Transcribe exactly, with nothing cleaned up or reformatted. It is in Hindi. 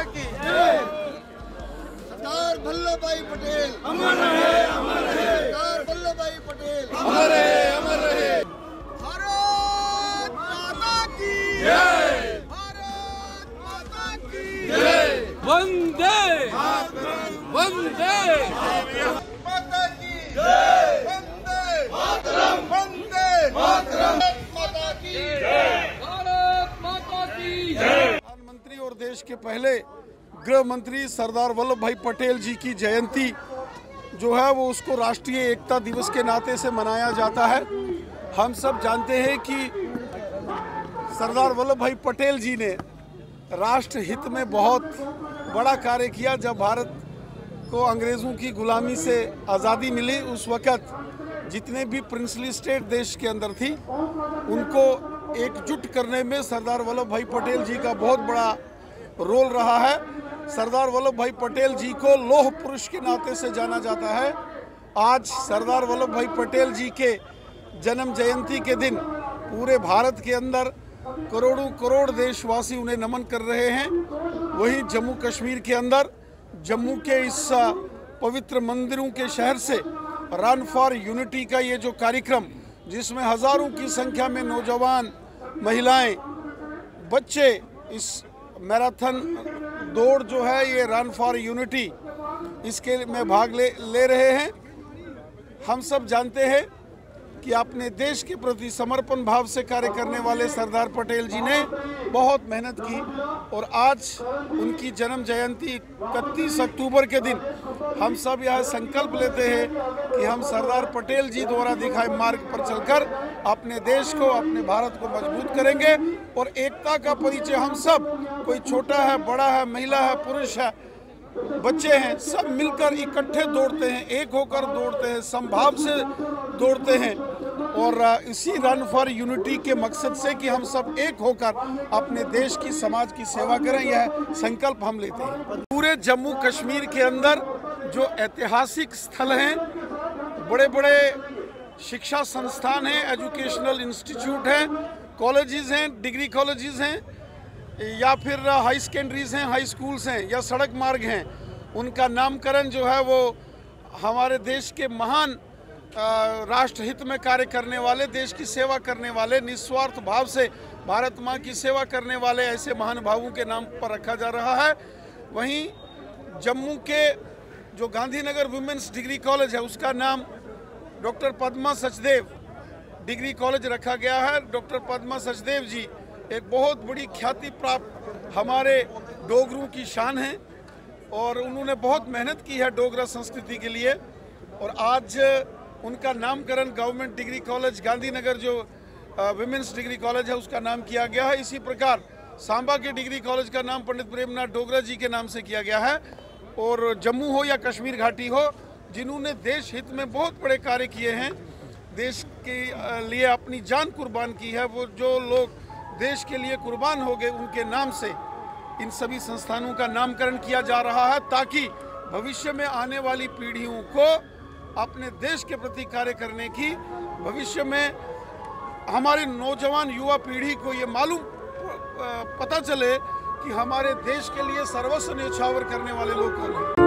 की सरदार वल्लभ भाई पटेल अमर रहे, अमर रहे। सरदार वल्लभ भाई पटेल अमर रहे, अमर रहे। भारत माता की जय, भारत माता की जय। वंदे वंदे माता की जय, वंदे मातरम, वंदे मातरम। माता की जय, भारत माता की जय। प्रधानमंत्री और देश के पहले गृह मंत्री सरदार वल्लभ भाई पटेल जी की जयंती जो है वो उसको राष्ट्रीय एकता दिवस के नाते से मनाया जाता है। हम सब जानते हैं कि सरदार वल्लभ भाई पटेल जी ने राष्ट्र हित में बहुत बड़ा कार्य किया। जब भारत को अंग्रेज़ों की गुलामी से आज़ादी मिली उस वक़्त जितने भी प्रिंसली स्टेट देश के अंदर थी उनको एकजुट करने में सरदार वल्लभ भाई पटेल जी का बहुत बड़ा रोल रहा है। सरदार वल्लभ भाई पटेल जी को लौह पुरुष के नाते से जाना जाता है। आज सरदार वल्लभ भाई पटेल जी के जन्म जयंती के दिन पूरे भारत के अंदर करोड़ों करोड़ देशवासी उन्हें नमन कर रहे हैं। वहीं जम्मू कश्मीर के अंदर जम्मू के इस पवित्र मंदिरों के शहर से रन फॉर यूनिटी का ये जो कार्यक्रम जिसमें हज़ारों की संख्या में नौजवान, महिलाएं, बच्चे इस मैराथन दौड़ जो है ये रन फॉर यूनिटी इसके में भाग ले ले रहे हैं। हम सब जानते हैं कि अपने देश के प्रति समर्पण भाव से कार्य करने वाले सरदार पटेल जी ने बहुत मेहनत की और आज उनकी जन्म जयंती इकतीस अक्टूबर के दिन हम सब यह संकल्प लेते हैं कि हम सरदार पटेल जी द्वारा दिखाए मार्ग पर चलकर अपने देश को, अपने भारत को मजबूत करेंगे। और एकता का परिचय हम सब, कोई छोटा है, बड़ा है, महिला है, पुरुष है, बच्चे हैं, सब मिलकर इकट्ठे दौड़ते हैं, एक होकर दौड़ते हैं, समभाव से दौड़ते हैं। और इसी रन फॉर यूनिटी के मकसद से कि हम सब एक होकर अपने देश की, समाज की सेवा करें, यह संकल्प हम लेते हैं। पूरे जम्मू कश्मीर के अंदर जो ऐतिहासिक स्थल हैं, बड़े बड़े शिक्षा संस्थान हैं, एजुकेशनल इंस्टीट्यूट हैं, कॉलेजेस हैं, डिग्री कॉलेजेस हैं या फिर हाई सेकेंडरीज हैं, हाई स्कूल्स हैं या सड़क मार्ग हैं, उनका नामकरण जो है वो हमारे देश के महान राष्ट्र हित में कार्य करने वाले, देश की सेवा करने वाले, निस्वार्थ भाव से भारत माँ की सेवा करने वाले ऐसे महानुभावों के नाम पर रखा जा रहा है। वहीं जम्मू के जो गांधीनगर वुमेन्स डिग्री कॉलेज है उसका नाम doctor Padma Sachdev degree college रखा गया है। डॉक्टर पद्मा सचदेव जी एक बहुत बड़ी ख्याति प्राप्त हमारे डोगरों की शान है और उन्होंने बहुत मेहनत की है डोगरा संस्कृति के लिए। और आज उनका नामकरण गवर्नमेंट डिग्री कॉलेज गांधीनगर जो विमेंस डिग्री कॉलेज है उसका नाम किया गया है। इसी प्रकार सांबा के डिग्री कॉलेज का नाम पंडित प्रेमनाथ डोगरा जी के नाम से किया गया है। और जम्मू हो या कश्मीर घाटी हो, जिन्होंने देश हित में बहुत बड़े कार्य किए हैं, देश के लिए अपनी जान कुर्बान की है, वो जो लोग देश के लिए कुर्बान हो गए उनके नाम से इन सभी संस्थानों का नामकरण किया जा रहा है ताकि भविष्य में आने वाली पीढ़ियों को अपने देश के प्रति कार्य करने की, भविष्य में हमारी नौजवान युवा पीढ़ी को ये मालूम पता चले कि हमारे देश के लिए सर्वस्व न्यौछावर करने वाले लोग कौन हैं।